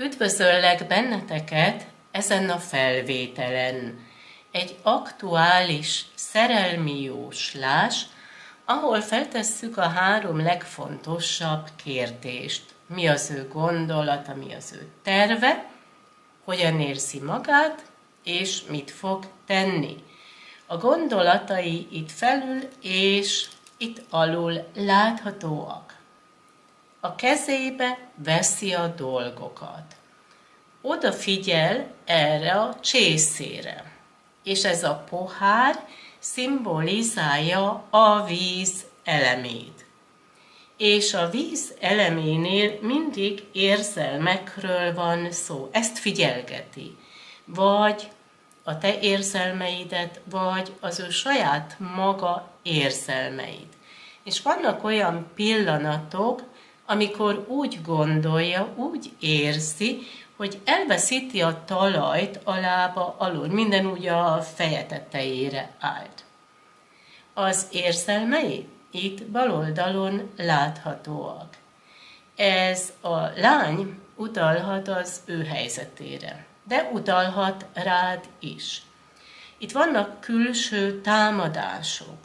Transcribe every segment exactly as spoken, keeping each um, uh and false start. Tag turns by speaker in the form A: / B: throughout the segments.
A: Üdvözöllek benneteket ezen a felvételen. Egy aktuális szerelmi jóslás, ahol feltesszük a három legfontosabb kérdést. Mi az ő gondolata, mi az ő terve, hogyan érzi magát, és mit fog tenni. A gondolatai itt felül és itt alul láthatóak. A kezébe veszi a dolgokat. Odafigyel erre a csészére. És ez a pohár szimbolizálja a víz elemét. És a víz eleménél mindig érzelmekről van szó. Ezt figyelgeti. Vagy a te érzelmeidet, vagy az ő saját maga érzelmeit. És vannak olyan pillanatok, amikor úgy gondolja, úgy érzi, hogy elveszíti a talajt a lába alól, minden úgy a feje tetejére állt. Az érzelmei itt bal oldalon láthatóak. Ez a lány utalhat az ő helyzetére, de utalhat rád is. Itt vannak külső támadások,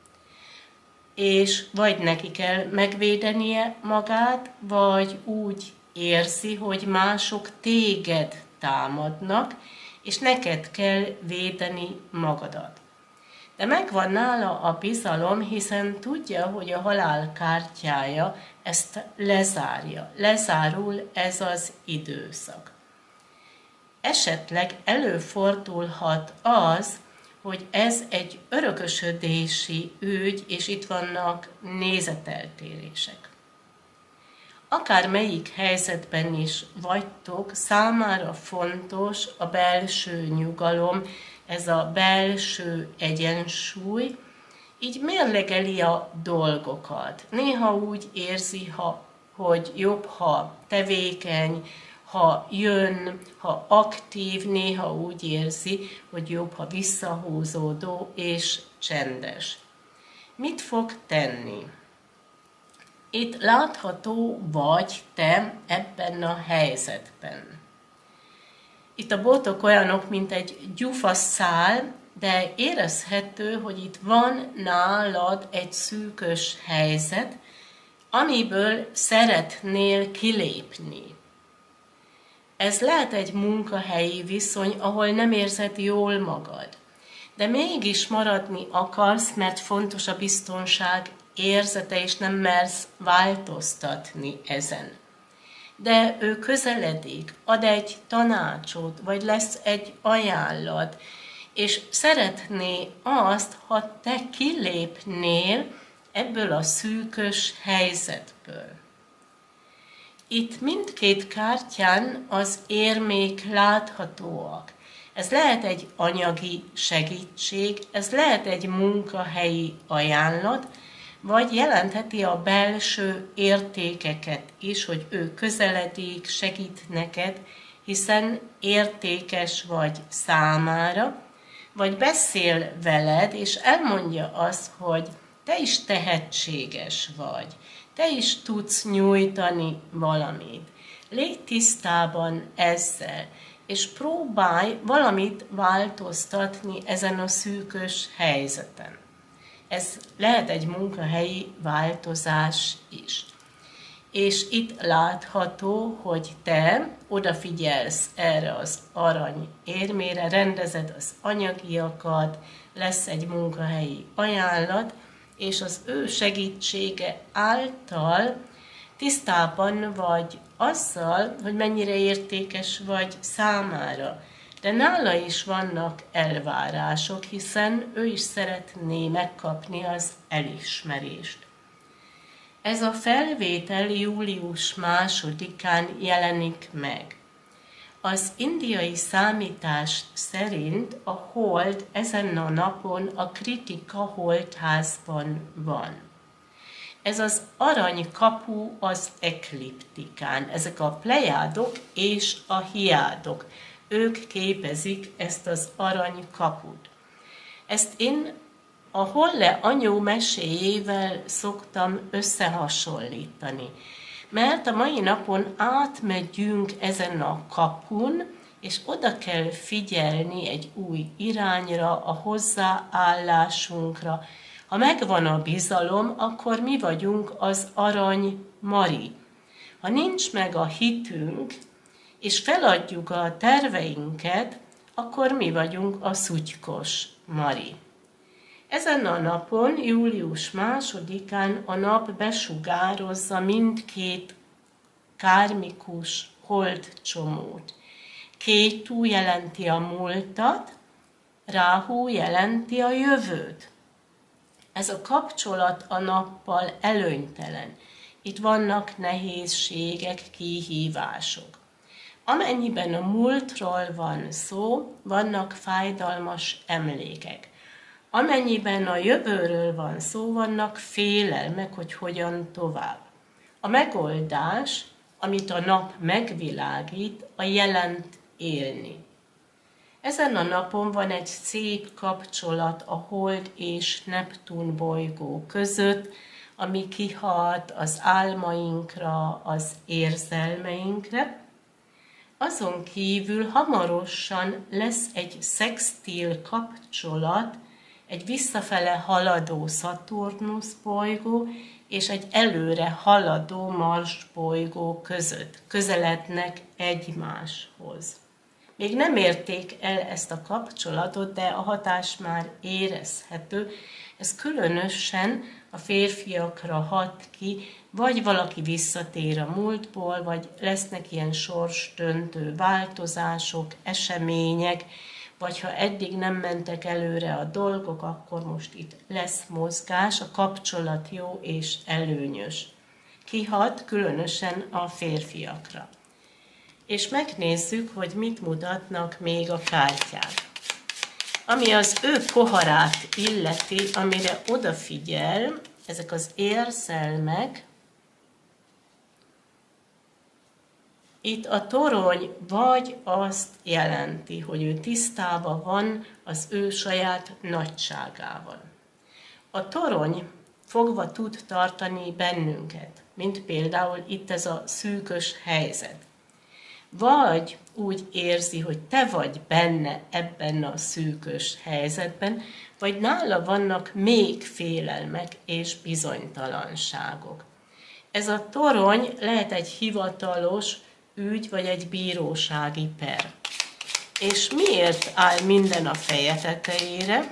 A: és vagy neki kell megvédenie magát, vagy úgy érzi, hogy mások téged támadnak, és neked kell védeni magadat. De megvan nála a bizalom, hiszen tudja, hogy a halál kártyája ezt lezárja. Lezárul ez az időszak. Esetleg előfordulhat az, hogy ez egy örökösödési ügy, és itt vannak nézeteltérések. Akármelyik helyzetben is vagytok, számára fontos a belső nyugalom, ez a belső egyensúly, így mérlegeli a dolgokat. Néha úgy érzi, ha, hogy jobb, ha tevékeny, ha jön, ha aktív, néha úgy érzi, hogy jobb, ha visszahúzódó és csendes. Mit fog tenni? Itt látható vagy te ebben a helyzetben. Itt a botok olyanok, mint egy gyufaszál, de érezhető, hogy itt van nálad egy szűkös helyzet, amiből szeretnél kilépni. Ez lehet egy munkahelyi viszony, ahol nem érzed jól magad, de mégis maradni akarsz, mert fontos a biztonság érzete, és nem mersz változtatni ezen. De ő közeledik, ad egy tanácsot, vagy lesz egy ajánlat, és szeretné azt, ha te kilépnél ebből a szűkös helyzetből. Itt mindkét kártyán az érmék láthatóak. Ez lehet egy anyagi segítség, ez lehet egy munkahelyi ajánlat, vagy jelentheti a belső értékeket is, hogy ő közeledik, segít neked, hiszen értékes vagy számára, vagy beszél veled, és elmondja azt, hogy te is tehetséges vagy, te is tudsz nyújtani valamit. Légy tisztában ezzel, és próbálj valamit változtatni ezen a szűkös helyzeten. Ez lehet egy munkahelyi változás is. És itt látható, hogy te odafigyelsz erre az arany érmére, rendezed az anyagiakat, lesz egy munkahelyi ajánlat, és az ő segítsége által tisztában vagy azzal, hogy mennyire értékes vagy számára. De nála is vannak elvárások, hiszen ő is szeretné megkapni az elismerést. Ez a felvétel július másodikán jelenik meg. Az indiai számítás szerint a hold ezen a napon a Kritika holdházban van. Ez az aranykapu az ekliptikán, ezek a plejádok és a hiádok. Ők képezik ezt az aranykaput. Ezt én a Holle anyó meséjével szoktam összehasonlítani. Mert a mai napon átmegyünk ezen a kapun, és oda kell figyelni egy új irányra, a hozzáállásunkra. Ha megvan a bizalom, akkor mi vagyunk az Arany Mari. Ha nincs meg a hitünk, és feladjuk a terveinket, akkor mi vagyunk a Szutykos Mari. Ezen a napon, július másodikán a nap besugározza mindkét kármikus holdcsomót. Kétu jelenti a múltat, Ráhu jelenti a jövőt. Ez a kapcsolat a nappal előnytelen. Itt vannak nehézségek, kihívások. Amennyiben a múltról van szó, vannak fájdalmas emlékek. Amennyiben a jövőről van szó, vannak félelmek, hogy hogyan tovább. A megoldás, amit a nap megvilágít, a jelent élni. Ezen a napon van egy szép kapcsolat a Hold és Neptun bolygó között, ami kihat az álmainkra, az érzelmeinkre. Azon kívül hamarosan lesz egy szextil kapcsolat, egy visszafele haladó Szaturnusz bolygó és egy előre haladó Mars bolygó között. Közelednek egymáshoz. Még nem érték el ezt a kapcsolatot, de a hatás már érezhető. Ez különösen a férfiakra hat ki, vagy valaki visszatér a múltból, vagy lesznek ilyen sorsdöntő változások, események, vagy ha eddig nem mentek előre a dolgok, akkor most itt lesz mozgás, a kapcsolat jó és előnyös. Kihat különösen a férfiakra. És megnézzük, hogy mit mutatnak még a kártyák. Ami az ő poharát illeti, amire odafigyel, ezek az érzelmek, itt a torony vagy azt jelenti, hogy ő tisztában van az ő saját nagyságával. A torony fogva tud tartani bennünket, mint például itt ez a szűkös helyzet. Vagy úgy érzi, hogy te vagy benne ebben a szűkös helyzetben, vagy nála vannak még félelmek és bizonytalanságok. Ez a torony lehet egy hivatalos ügy, vagy egy bírósági per. És miért áll minden a feje tetejére?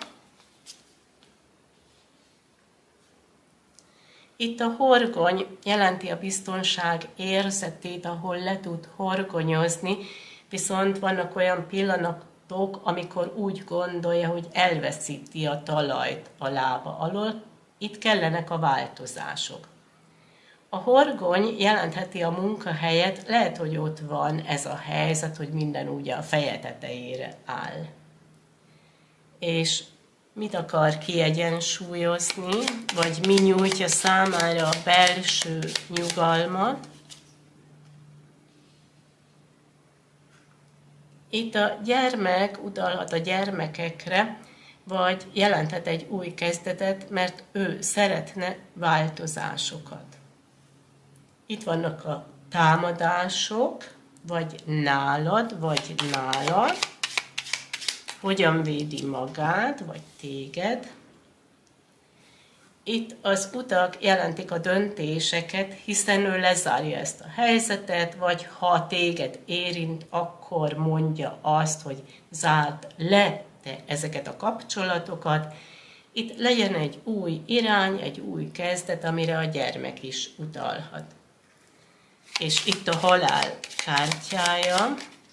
A: Itt a horgony jelenti a biztonság érzetét, ahol le tud horgonyozni, viszont vannak olyan pillanatok, amikor úgy gondolja, hogy elveszíti a talajt a lába alól. Itt kellenek a változások. A horgony jelentheti a munkahelyet, lehet, hogy ott van ez a helyzet, hogy minden úgy a feje tetejére áll. És mit akar kiegyensúlyozni, vagy mi nyújtja számára a belső nyugalmat? Itt a gyermek utalhat a gyermekekre, vagy jelenthet egy új kezdetet, mert ő szeretne változásokat. Itt vannak a támadások, vagy nálad, vagy nálad, hogyan védi magát, vagy téged. Itt az utak jelentik a döntéseket, hiszen ő lezárja ezt a helyzetet, vagy ha téged érint, akkor mondja azt, hogy zárd le te ezeket a kapcsolatokat. Itt legyen egy új irány, egy új kezdet, amire a gyermek is utalhat. És itt a halál kártyája.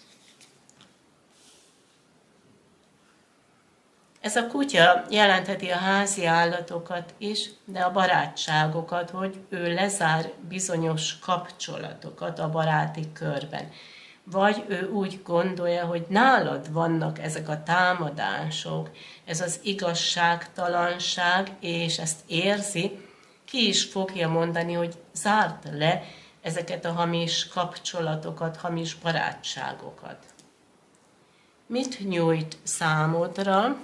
A: Ez a kutya jelentheti a házi állatokat is, de a barátságokat, hogy ő lezár bizonyos kapcsolatokat a baráti körben. Vagy ő úgy gondolja, hogy nálad vannak ezek a támadások, ez az igazságtalanság, és ezt érzi, ki is fogja mondani, hogy zárd le ezeket a hamis kapcsolatokat, hamis barátságokat. Mit nyújt számodra?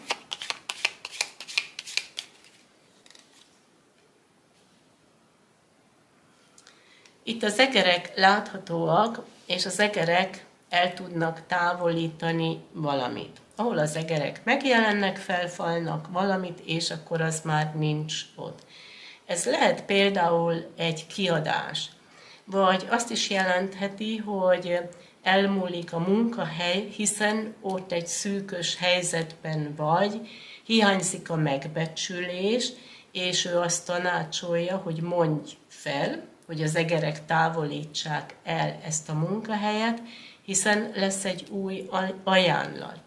A: Itt az egerek láthatóak, és az egerek el tudnak távolítani valamit. Ahol az egerek megjelennek, felfalnak valamit, és akkor az már nincs ott. Ez lehet például egy kiadás, vagy azt is jelentheti, hogy elmúlik a munkahely, hiszen ott egy szűkös helyzetben vagy, hiányzik a megbecsülés, és ő azt tanácsolja, hogy mondj fel, hogy az egerek távolítsák el ezt a munkahelyet, hiszen lesz egy új ajánlat.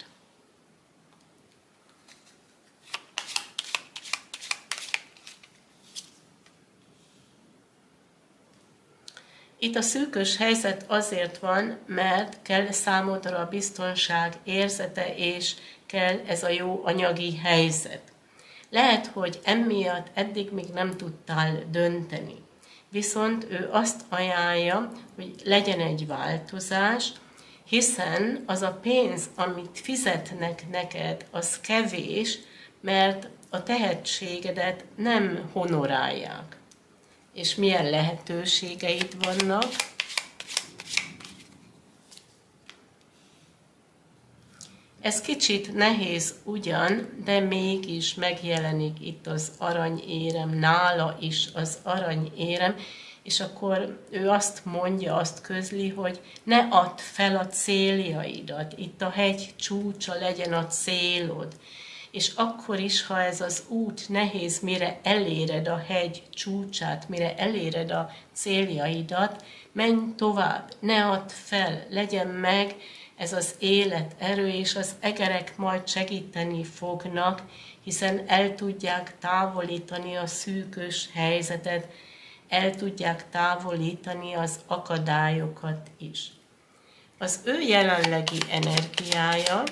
A: Itt a szűkös helyzet azért van, mert kell számodra a biztonság érzete, és kell ez a jó anyagi helyzet. Lehet, hogy emiatt eddig még nem tudtál dönteni. Viszont ő azt ajánlja, hogy legyen egy változás, hiszen az a pénz, amit fizetnek neked, az kevés, mert a tehetségedet nem honorálják. És milyen lehetőségeid vannak. Ez kicsit nehéz ugyan, de mégis megjelenik itt az aranyérem, nála is az aranyérem, és akkor ő azt mondja, azt közli, hogy ne add fel a céljaidat, itt a hegy csúcsa legyen a célod. És akkor is, ha ez az út nehéz, mire eléred a hegy csúcsát, mire eléred a céljaidat, menj tovább, ne add fel, legyen meg ez az életerő, és az egerek majd segíteni fognak, hiszen el tudják távolítani a szűkös helyzetet, el tudják távolítani az akadályokat is. Az ő jelenlegi energiája,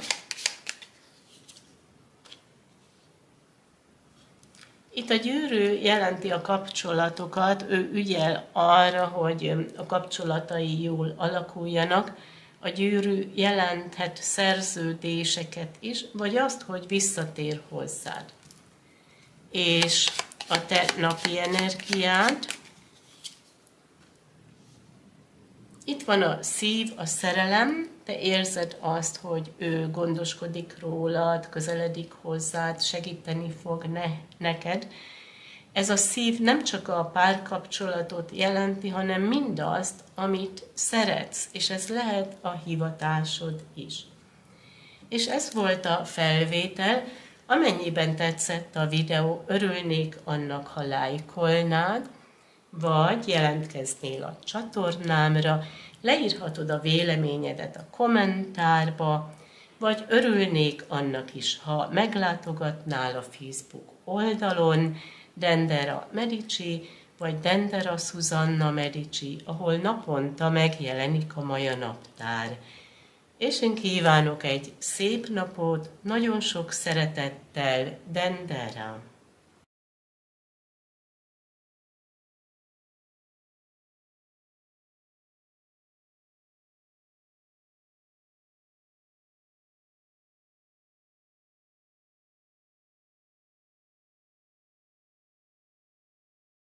A: itt a gyűrű jelenti a kapcsolatokat, ő ügyel arra, hogy a kapcsolatai jól alakuljanak. A gyűrű jelenthet szerződéseket is, vagy azt, hogy visszatér hozzád. És a te napi energiád. Itt van a szív, a szerelem, te érzed azt, hogy ő gondoskodik rólad, közeledik hozzád, segíteni fog ne, neked. Ez a szív nem csak a párkapcsolatot jelenti, hanem mindazt, amit szeretsz, és ez lehet a hivatásod is. És ez volt a felvétel. Amennyiben tetszett a videó, örülnék annak, ha lájkolnád, vagy jelentkeznél a csatornámra, leírhatod a véleményedet a kommentárba, vagy örülnék annak is, ha meglátogatnál a Facebook oldalon, Dendera Medici, vagy Dendera Susanna Medici, ahol naponta megjelenik a Maja naptár. És én kívánok egy szép napot, nagyon sok szeretettel, Dendera!